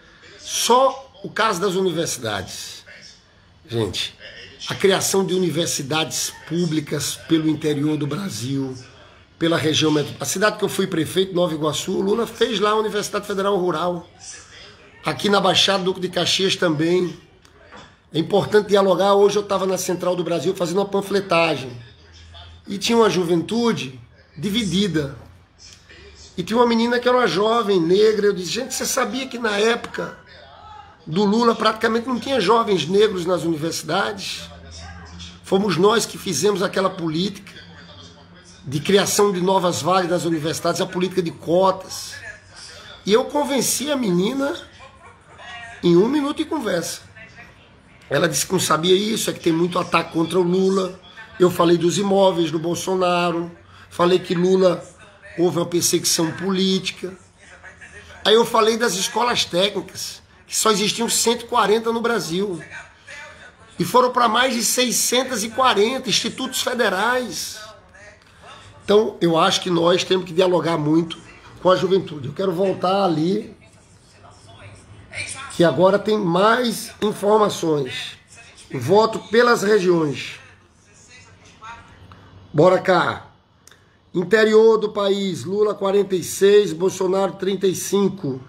Só o caso das universidades. Gente, a criação de universidades públicas pelo interior do Brasil, pela região metropolitana. A cidade que eu fui prefeito, Nova Iguaçu, o Lula fez lá a Universidade Federal Rural. Aqui na Baixada, Duque de Caxias também. É importante dialogar. Hoje eu estava na Central do Brasil fazendo uma panfletagem. E tinha uma juventude dividida. E tinha uma menina que era uma jovem negra. Eu disse, gente, você sabia que na época do Lula praticamente não tinha jovens negros nas universidades? Fomos nós que fizemos aquela política de criação de novas vagas nas universidades, a política de cotas. E eu convenci a menina em um minuto de conversa. Ela disse que não sabia isso, é que tem muito ataque contra o Lula. Eu falei dos imóveis do Bolsonaro, falei que Lula houve uma perseguição política. Aí eu falei das escolas técnicas, que só existiam cento e quarenta no Brasil. E foram para mais de seiscentos e quarenta institutos federais. Então, eu acho que nós temos que dialogar muito com a juventude. Eu quero voltar ali, que agora tem mais informações. Voto pelas regiões. Bora cá. Interior do país, Lula quarenta e seis, Bolsonaro trinta e cinco.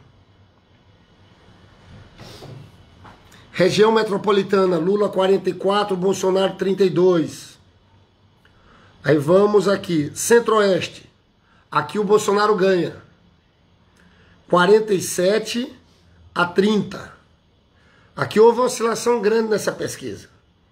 Região metropolitana, Lula quarenta e quatro, Bolsonaro trinta e dois. Aí vamos aqui, Centro-Oeste. Aqui o Bolsonaro ganha. quarenta e sete a trinta. Aqui houve uma oscilação grande nessa pesquisa.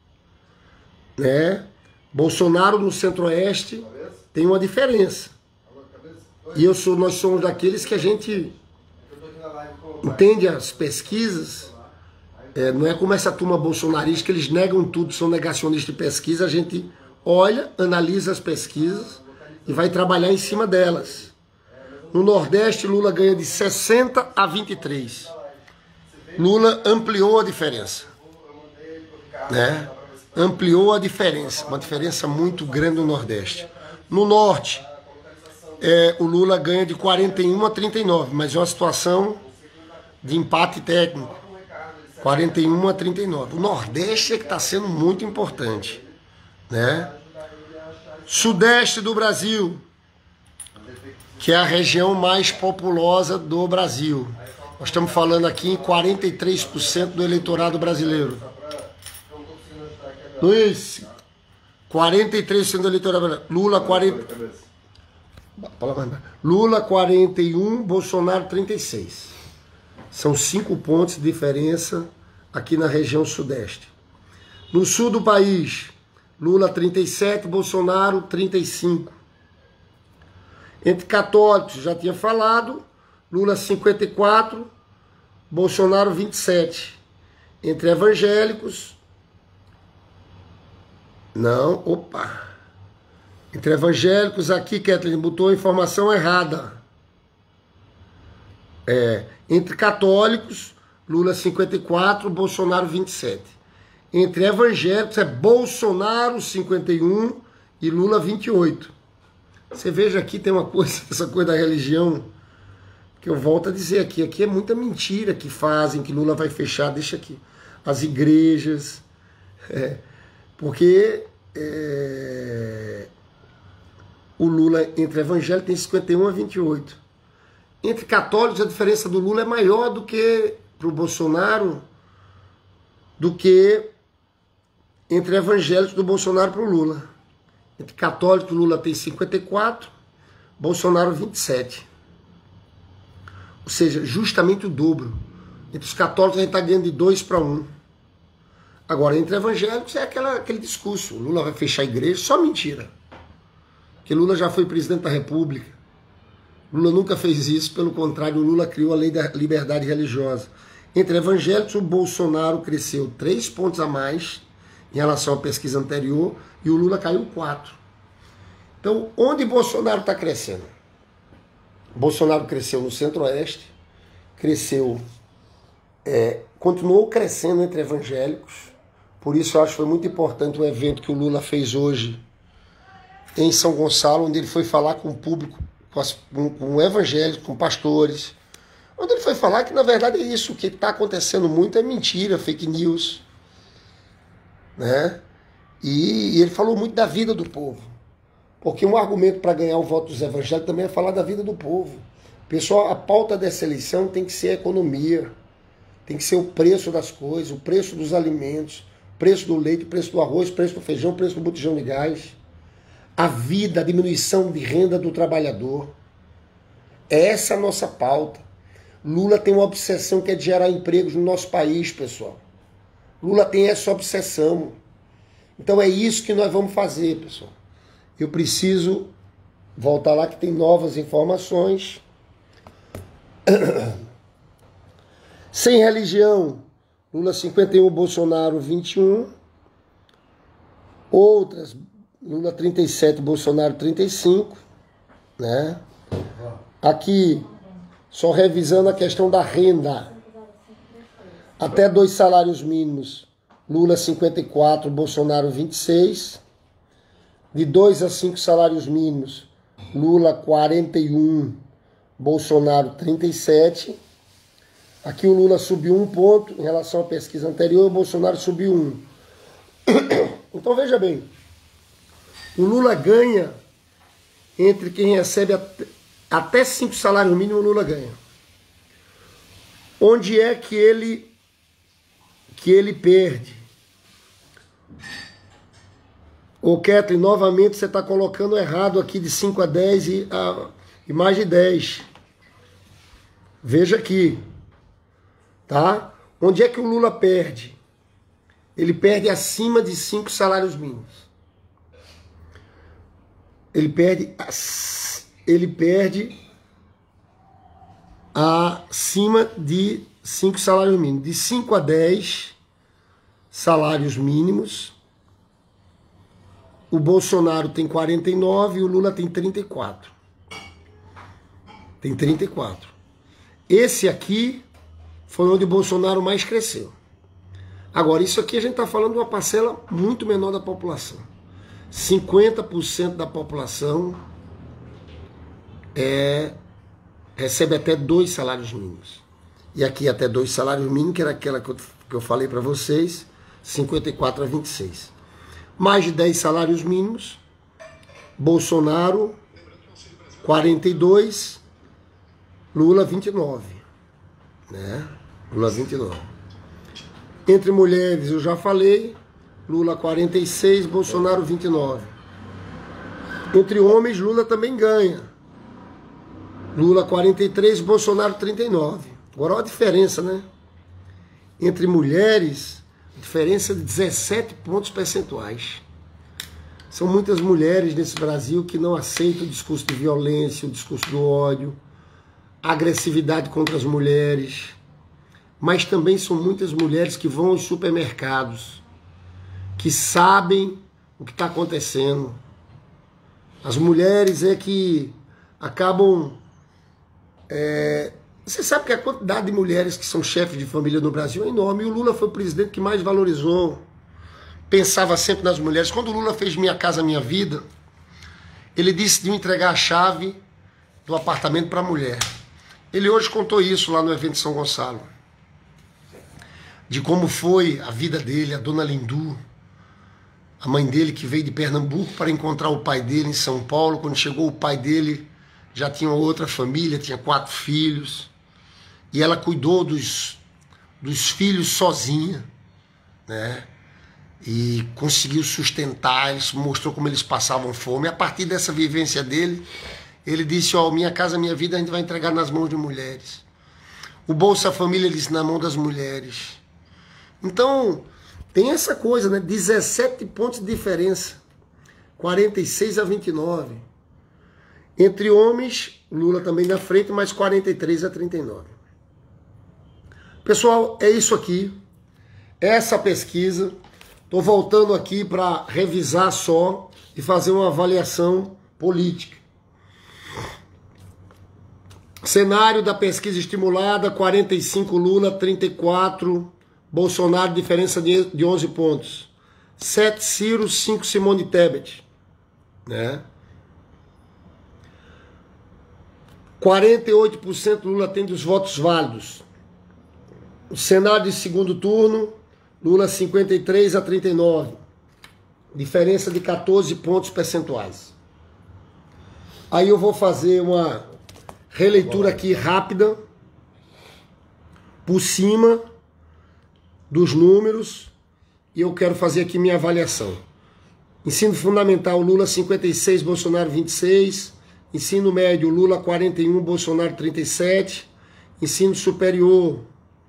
Né? Bolsonaro no Centro-Oeste tem uma diferença. E eu sou, nós somos daqueles que a gente entende as pesquisas. É, não é como essa turma bolsonarista que eles negam tudo, são negacionistas de pesquisa. A gente olha, analisa as pesquisas e vai trabalhar em cima delas. No Nordeste, Lula ganha de sessenta a vinte e três. Lula ampliou a diferença. Né? Ampliou a diferença, uma diferença muito grande no Nordeste. No Norte, é, o Lula ganha de quarenta e um a trinta e nove, mas é uma situação de empate técnico. quarenta e um a trinta e nove. O Nordeste é que está sendo muito importante. Né? Sudeste do Brasil, que é a região mais populosa do Brasil. Nós estamos falando aqui em quarenta e três por cento do eleitorado brasileiro. Luiz, quarenta e três por cento do eleitorado brasileiro. Lula, quarenta... Lula quarenta e um, Bolsonaro trinta e seis. São cinco pontos de diferença aqui na região Sudeste. No sul do país, Lula trinta e sete, Bolsonaro trinta e cinco. Entre católicos, já tinha falado, Lula cinquenta e quatro, Bolsonaro vinte e sete. Entre evangélicos, não, opa. Entre evangélicos, aqui, Kathleen, botou a informação errada. É, entre católicos, Lula cinquenta e quatro, Bolsonaro vinte e sete. Entre evangélicos é Bolsonaro cinquenta e um e Lula vinte e oito. Você veja aqui, tem uma coisa, essa coisa da religião, que eu volto a dizer aqui, aqui é muita mentira que fazem, que Lula vai fechar, deixa aqui, as igrejas, é, porque é, o Lula entre evangélicos tem cinquenta e um a vinte e oito. Entre católicos a diferença do Lula é maior do que para o Bolsonaro, do que entre evangélicos do Bolsonaro para o Lula. Entre católicos, Lula tem cinquenta e quatro, Bolsonaro vinte e sete. Ou seja, justamente o dobro. Entre os católicos a gente está ganhando de dois para um. Agora, entre evangélicos é aquela, aquele discurso. Lula vai fechar a igreja, só mentira. Porque Lula já foi presidente da República. Lula nunca fez isso, pelo contrário, o Lula criou a lei da liberdade religiosa. Entre evangélicos, o Bolsonaro cresceu três pontos a mais em relação à pesquisa anterior e o Lula caiu quatro. Então, onde Bolsonaro está crescendo? Bolsonaro cresceu no Centro-Oeste, cresceu, é, continuou crescendo entre evangélicos. Por isso eu acho que foi muito importante o evento que o Lula fez hoje em São Gonçalo, onde ele foi falar com o público, com, as, com, com evangélicos, com pastores, onde ele foi falar que na verdade é isso, o que está acontecendo muito é mentira, fake news, né? E, e ele falou muito da vida do povo, porque um argumento para ganhar o voto dos evangélicos também é falar da vida do povo. Pessoal, a pauta dessa eleição tem que ser a economia, tem que ser o preço das coisas, o preço dos alimentos, preço do leite, preço do arroz, preço do feijão, preço do botijão de gás, a vida, a diminuição de renda do trabalhador. Essa é a nossa pauta. Lula tem uma obsessão que é de gerar empregos no nosso país, pessoal. Lula tem essa obsessão. Então é isso que nós vamos fazer, pessoal. Eu preciso voltar lá que tem novas informações. Sem religião, Lula cinquenta e um, Bolsonaro vinte e um. Outras, Lula trinta e sete, Bolsonaro trinta e cinco. Né? Aqui, só revisando a questão da renda. Até dois salários mínimos, Lula cinquenta e quatro, Bolsonaro vinte e seis. De dois a cinco salários mínimos, Lula quarenta e um, Bolsonaro trinta e sete. Aqui o Lula subiu um ponto em relação à pesquisa anterior, o Bolsonaro subiu um. Então veja bem, o Lula ganha entre quem recebe até cinco salários mínimos, o Lula ganha. Onde é que ele, que ele perde? Ô Kathleen, novamente você está colocando errado aqui de cinco a dez e, a, e mais de dez. Veja aqui. Tá? Onde é que o Lula perde? Ele perde acima de cinco salários mínimos. Ele perde, ele perde acima de cinco salários mínimos. De cinco a dez salários mínimos, o Bolsonaro tem quarenta e nove e o Lula tem trinta e quatro. Tem trinta e quatro. Esse aqui foi onde o Bolsonaro mais cresceu. Agora, isso aqui a gente está falando de uma parcela muito menor da população. cinquenta por cento da população é, recebe até dois salários mínimos. E aqui até dois salários mínimos, que era aquela que eu, que eu falei para vocês, cinquenta e quatro a vinte e seis. Mais de dez salários mínimos, Bolsonaro quarenta e dois, Lula vinte e nove. Né? Lula vinte e nove. Entre mulheres, eu já falei, Lula quarenta e seis, Bolsonaro vinte e nove. Entre homens, Lula também ganha. Lula quarenta e três, Bolsonaro trinta e nove. Agora olha a diferença, né? Entre mulheres, a diferença de dezessete pontos percentuais. São muitas mulheres nesse Brasil que não aceitam o discurso de violência, o discurso do ódio, a agressividade contra as mulheres. Mas também são muitas mulheres que vão aos supermercados, que sabem o que está acontecendo. As mulheres é que acabam... É, você sabe que a quantidade de mulheres que são chefes de família no Brasil é enorme. E o Lula foi o presidente que mais valorizou. Pensava sempre nas mulheres. Quando o Lula fez Minha Casa Minha Vida, ele decidiu entregar a chave do apartamento para a mulher. Ele hoje contou isso lá no evento de São Gonçalo. De como foi a vida dele, a dona Lindu, a mãe dele que veio de Pernambuco para encontrar o pai dele em São Paulo. Quando chegou o pai dele, já tinha outra família, tinha quatro filhos. E ela cuidou dos, dos filhos sozinha, né? e conseguiu sustentar, ele mostrou como eles passavam fome. A partir dessa vivência dele, ele disse, ó, minha casa, minha vida, a gente vai entregar nas mãos de mulheres. O Bolsa Família, ele disse, na mão das mulheres. Então, tem essa coisa, né? dezessete pontos de diferença. quarenta e seis a vinte e nove. Entre homens, Lula também na frente, mas quarenta e três a trinta e nove. Pessoal, é isso aqui. Essa pesquisa. Estou voltando aqui para revisar só e fazer uma avaliação política. Cenário da pesquisa estimulada, quarenta e cinco Lula, trinta e quatro Bolsonaro, diferença de onze pontos. sete Ciro, cinco Simone Tebet. Né? quarenta e oito por cento Lula tem dos votos válidos. O cenário de segundo turno, Lula cinquenta e três a trinta e nove. Diferença de quatorze pontos percentuais. Aí eu vou fazer uma releitura aqui rápida, por cima dos números, e eu quero fazer aqui minha avaliação. Ensino fundamental, Lula cinquenta e seis, Bolsonaro vinte e seis. Ensino médio, Lula quarenta e um, Bolsonaro trinta e sete. Ensino superior,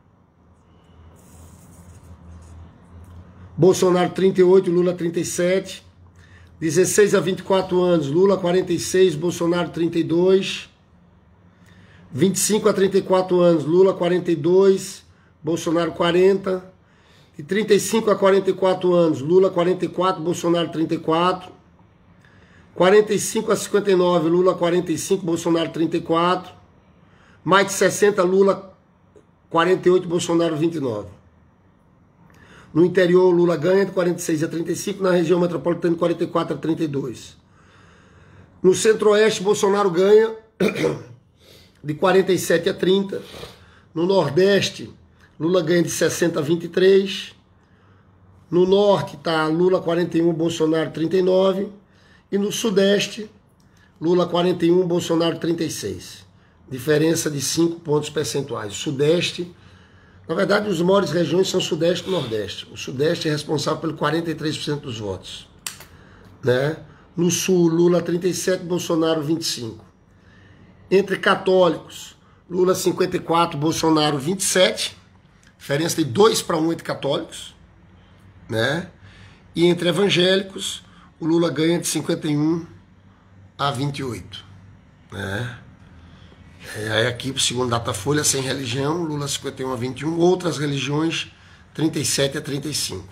Bolsonaro trinta e oito, Lula trinta e sete. dezesseis a vinte e quatro anos, Lula quarenta e seis, Bolsonaro trinta e dois. vinte e cinco a trinta e quatro anos, Lula quarenta e dois, Bolsonaro quarenta. De trinta e cinco a quarenta e quatro anos, Lula quarenta e quatro, Bolsonaro trinta e quatro. quarenta e cinco a cinquenta e nove, Lula quarenta e cinco, Bolsonaro trinta e quatro. Mais de sessenta, Lula quarenta e oito, Bolsonaro vinte e nove. No interior, Lula ganha de quarenta e seis a trinta e cinco, na região metropolitana de quarenta e quatro a trinta e dois. No centro-oeste, Bolsonaro ganha de quarenta e sete a trinta. No nordeste, Lula ganha de sessenta a vinte e três. No norte está Lula quarenta e um, Bolsonaro trinta e nove. E no sudeste, Lula quarenta e um, Bolsonaro trinta e seis. Diferença de cinco pontos percentuais. O sudeste, na verdade, as maiores regiões são sudeste e nordeste. O sudeste é responsável pelo quarenta e três por cento dos votos. Né? No sul, Lula trinta e sete, Bolsonaro vinte e cinco. Entre católicos, Lula cinquenta e quatro, Bolsonaro vinte e sete. Diferença de dois para um entre católicos. Né? E entre evangélicos, o Lula ganha de cinquenta e um a vinte e oito. Né? É, aqui, segundo Datafolha, sem religião, Lula cinquenta e um a vinte e um. Outras religiões, trinta e sete a trinta e cinco.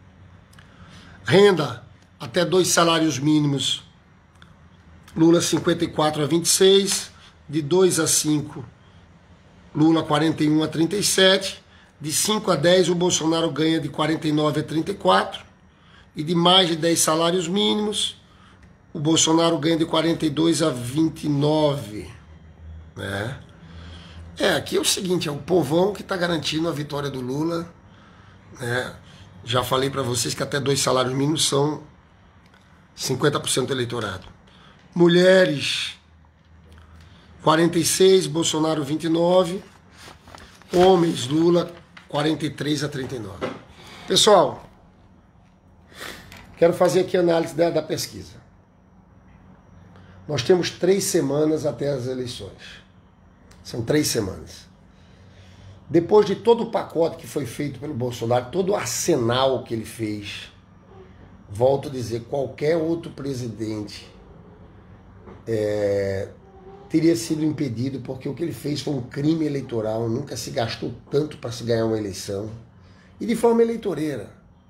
Renda, até dois salários mínimos, Lula cinquenta e quatro a vinte e seis. De dois a cinco, Lula quarenta e um a trinta e sete. De cinco a dez, o Bolsonaro ganha de quarenta e nove a trinta e quatro. E de mais de dez salários mínimos, o Bolsonaro ganha de quarenta e dois a vinte e nove. Né? É, aqui é o seguinte, é o povão que está garantindo a vitória do Lula. Né? Já falei para vocês que até dois salários mínimos são cinquenta por cento do eleitorado. Mulheres, quarenta e seis, Bolsonaro vinte e nove. Homens, Lula quarenta e três a trinta e nove. Pessoal, quero fazer aqui a análise da, da pesquisa. Nós temos três semanas até as eleições. São três semanas. Depois de todo o pacote que foi feito pelo Bolsonaro, todo o arsenal que ele fez, volto a dizer, qualquer outro presidente é, teria sido impedido, porque o que ele fez foi um crime eleitoral, nunca se gastou tanto para se ganhar uma eleição, e de forma eleitoreira.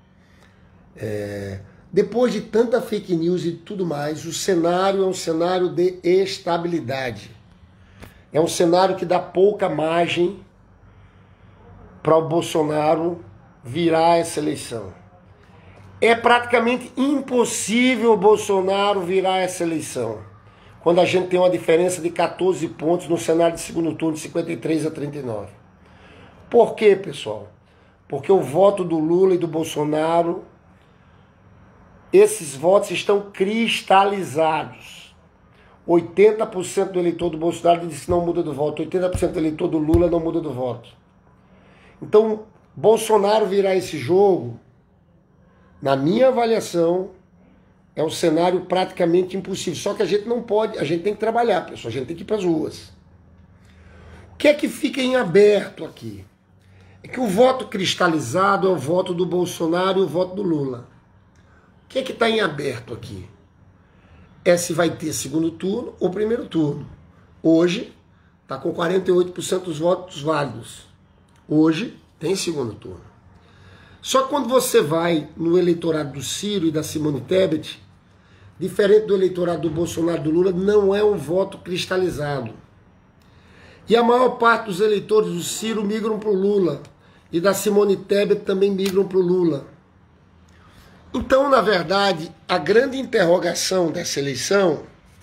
É, depois de tanta fake news e tudo mais, o cenário é um cenário de estabilidade. É um cenário que dá pouca margem para o Bolsonaro virar essa eleição. É praticamente impossível o Bolsonaro virar essa eleição, quando a gente tem uma diferença de quatorze pontos no cenário de segundo turno, de cinquenta e três a trinta e nove. Por quê, pessoal? Porque o voto do Lula e do Bolsonaro, esses votos estão cristalizados. oitenta por cento do eleitor do Bolsonaro disse que não muda do voto, oitenta por cento do eleitor do Lula não muda do voto. Então, Bolsonaro virar esse jogo Na minha avaliação, é um cenário praticamente impossível. Só que a gente não pode, a gente tem que trabalhar, pessoal, a gente tem que ir para as ruas. O que é que fica em aberto aqui? É que o voto cristalizado é o voto do Bolsonaro e o voto do Lula. O que é que está em aberto aqui? É se vai ter segundo turno ou primeiro turno. Hoje está com quarenta e oito por cento dos votos válidos. Hoje tem segundo turno. Só que quando você vai no eleitorado do Ciro e da Simone Tebet, diferente do eleitorado do Bolsonaro e do Lula, não é um voto cristalizado. E a maior parte dos eleitores do Ciro migram para o Lula. E da Simone Tebet também migram para o Lula. Então, na verdade, a grande interrogação dessa eleição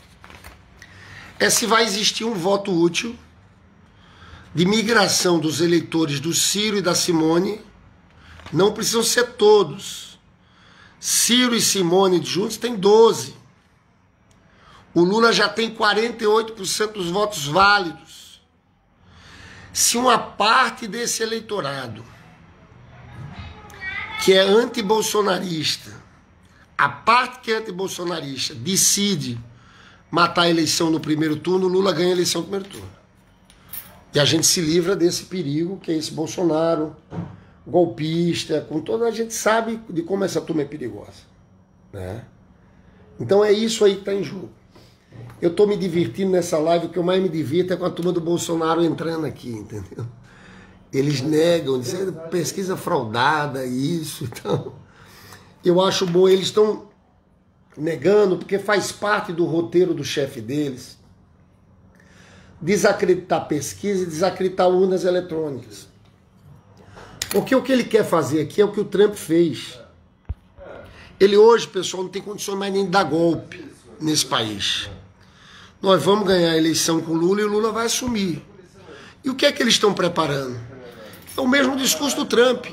é se vai existir um voto útil de migração dos eleitores do Ciro e da Simone. Não precisam ser todos. Ciro e Simone juntos têm doze. O Lula já tem quarenta e oito por cento dos votos válidos. Se uma parte desse eleitorado que é antibolsonarista, a parte que é antibolsonarista decide matar a eleição no primeiro turno, o Lula ganha a eleição no primeiro turno. E a gente se livra desse perigo que é esse Bolsonaro golpista, com toda a gente sabe de como essa turma é perigosa, né? Então é isso aí que está em jogo. Eu estou me divertindo nessa live, o que eu mais me divirto é com a turma do Bolsonaro entrando aqui, entendeu? Eles negam, dizem pesquisa fraudada, isso, então... Eu acho bom, eles estão negando, porque faz parte do roteiro do chefe deles desacreditar pesquisa e desacreditar urnas eletrônicas. Porque o que ele quer fazer aqui é o que o Trump fez. Ele hoje, pessoal, não tem condições mais nem de dar golpe nesse país. Nós vamos ganhar a eleição com o Lula e o Lula vai assumir. E o que é que eles estão preparando? É o mesmo discurso do Trump.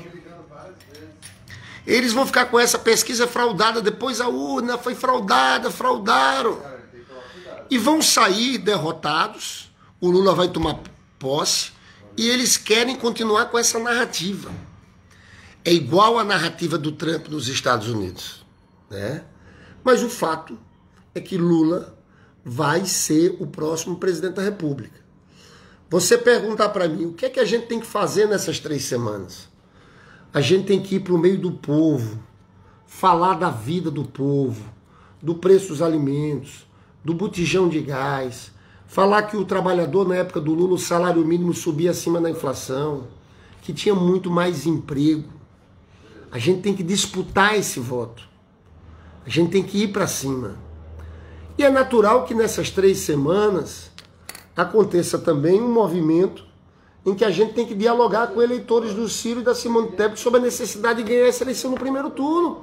Eles vão ficar com essa pesquisa fraudada, depois a urna foi fraudada, fraudaram. E vão sair derrotados, o Lula vai tomar posse, e eles querem continuar com essa narrativa. É igual a narrativa do Trump nos Estados Unidos, né? Mas o fato é que Lula vai ser o próximo presidente da República. Você perguntar para mim, o que é que a gente tem que fazer nessas três semanas? A gente tem que ir para o meio do povo, falar da vida do povo, do preço dos alimentos, do botijão de gás, falar que o trabalhador, na época do Lula, o salário mínimo subia acima da inflação, que tinha muito mais emprego. A gente tem que disputar esse voto. A gente tem que ir para cima. E é natural que nessas três semanas aconteça também um movimento em que a gente tem que dialogar com eleitores do Ciro e da Simone Tebet sobre a necessidade de ganhar essa eleição no primeiro turno.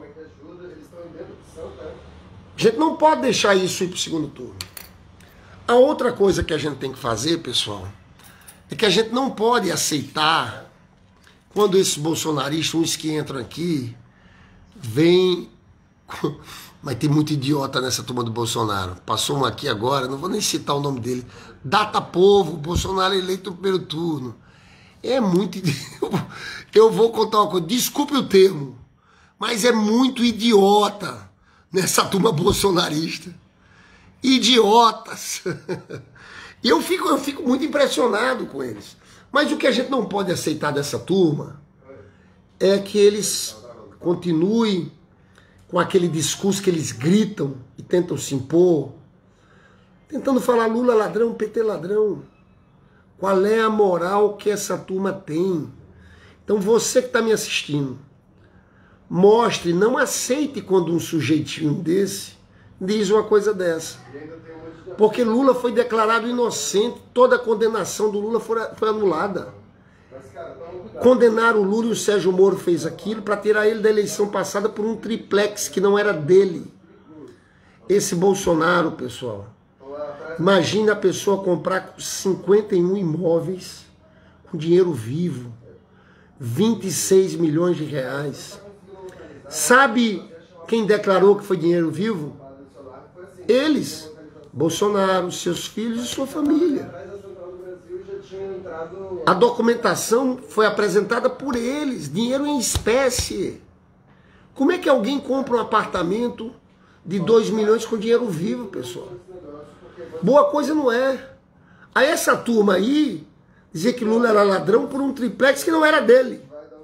A gente não pode deixar isso ir para o segundo turno. A outra coisa que a gente tem que fazer, pessoal, é que a gente não pode aceitar quando esses bolsonaristas, uns que entram aqui, vêm... Mas tem muito idiota nessa turma do Bolsonaro. Passou um aqui agora, não vou nem citar o nome dele. Data povo, Bolsonaro eleito no primeiro turno. É muito... Eu vou contar uma coisa, desculpe o termo, mas é muito idiota nessa turma bolsonarista. Idiotas. E eu fico, eu fico muito impressionado com eles. Mas o que a gente não pode aceitar dessa turma é que eles continuem com aquele discurso que eles gritam e tentam se impor, tentando falar Lula ladrão, P T ladrão. Qual é a moral que essa turma tem? Então você que está me assistindo, mostre, não aceite quando um sujeitinho desse diz uma coisa dessa. Porque Lula foi declarado inocente, toda a condenação do Lula foi, foi anulada. Condenaram o Lula e o Sérgio Moro fez aquilo para tirar ele da eleição passada por um triplex que não era dele. Esse Bolsonaro, pessoal, imagina a pessoa comprar cinquenta e um imóveis com dinheiro vivo, vinte e seis milhões de reais. Sabe quem declarou que foi dinheiro vivo? Eles, Bolsonaro, seus filhos e sua família. A documentação foi apresentada por eles, dinheiro em espécie. Como é que alguém compra um apartamento de dois milhões com dinheiro vivo, pessoal? Boa coisa não é. Aí essa turma aí dizia que Lula era ladrão por um triplex que não era dele.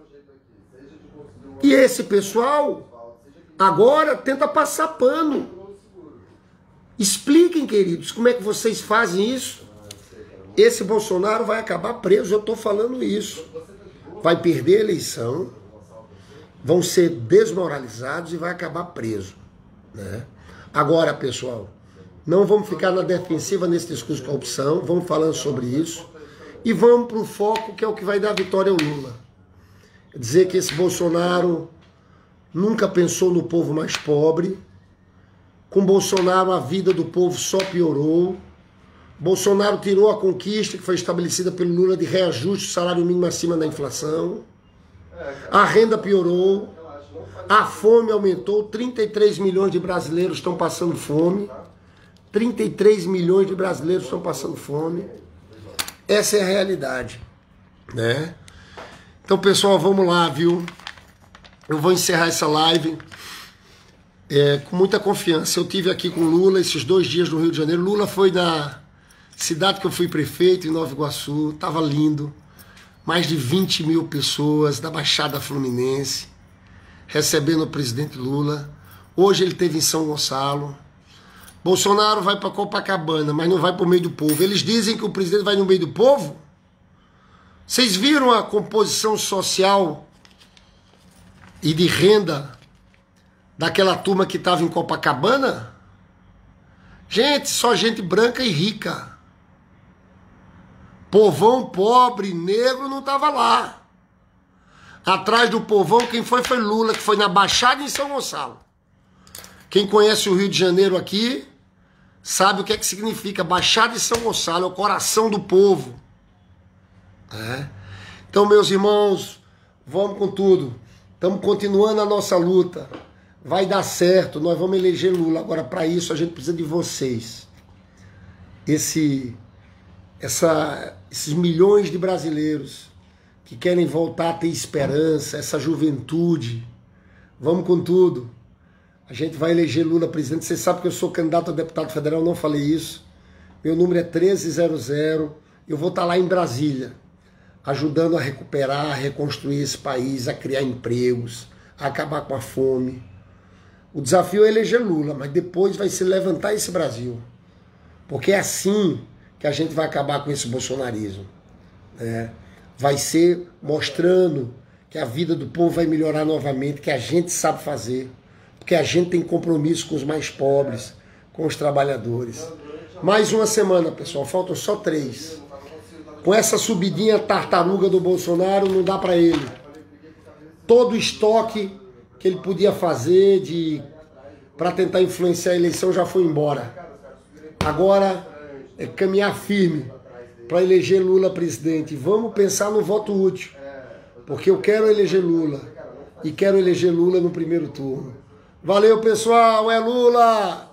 E esse pessoal agora tenta passar pano. Expliquem, queridos, como é que vocês fazem isso? Esse Bolsonaro vai acabar preso, eu estou falando isso. Vai perder a eleição, vão ser desmoralizados e vai acabar preso, né? Agora, pessoal, não vamos ficar na defensiva nesse discurso de corrupção, vamos falando sobre isso e vamos para o foco que é o que vai dar vitória ao Lula. Dizer que esse Bolsonaro nunca pensou no povo mais pobre. Com Bolsonaro a vida do povo só piorou. Bolsonaro tirou a conquista que foi estabelecida pelo Lula de reajuste do salário mínimo acima da inflação. A renda piorou. A fome aumentou. trinta e três milhões de brasileiros estão passando fome. trinta e três milhões de brasileiros estão passando fome. Essa é a realidade, né? Então, pessoal, vamos lá, viu? Eu vou encerrar essa live é, com muita confiança. Eu tive aqui com o Lula esses dois dias no Rio de Janeiro. Lula foi na cidade que eu fui prefeito, em Nova Iguaçu. Estava lindo. Mais de vinte mil pessoas da Baixada Fluminense recebendo o presidente Lula. Hoje ele esteve em São Gonçalo. Bolsonaro vai para Copacabana, mas não vai para o meio do povo. Eles dizem que o presidente vai no meio do povo? Vocês viram a composição social e de renda daquela turma que estava em Copacabana? Gente, só gente branca e rica. Povão pobre, negro, não estava lá. Atrás do povão, quem foi foi Lula, que foi na Baixada em São Gonçalo. Quem conhece o Rio de Janeiro aqui, sabe o que é que significa. Baixada em São Gonçalo, é o coração do povo. É. Então, meus irmãos, vamos com tudo. Estamos continuando a nossa luta. Vai dar certo, nós vamos eleger Lula. Agora, para isso, a gente precisa de vocês. Esse, essa, esses milhões de brasileiros que querem voltar a ter esperança, essa juventude. Vamos com tudo. A gente vai eleger Lula presidente. Vocês sabem que eu sou candidato a deputado federal, não falei isso. Meu número é treze zero zero. Eu vou estar lá em Brasília, ajudando a recuperar, a reconstruir esse país, a criar empregos, a acabar com a fome. O desafio é eleger Lula, mas depois vai se levantar esse Brasil. Porque é assim que a gente vai acabar com esse bolsonarismo, né? Vai ser mostrando que a vida do povo vai melhorar novamente, que a gente sabe fazer, porque a gente tem compromisso com os mais pobres, com os trabalhadores. Mais uma semana, pessoal, faltam só três. Com essa subidinha tartaruga do Bolsonaro, não dá para ele. Todo o estoque que ele podia fazer de para tentar influenciar a eleição já foi embora. Agora é caminhar firme para eleger Lula presidente. Vamos pensar no voto útil, porque eu quero eleger Lula e quero eleger Lula no primeiro turno. Valeu, pessoal, é Lula!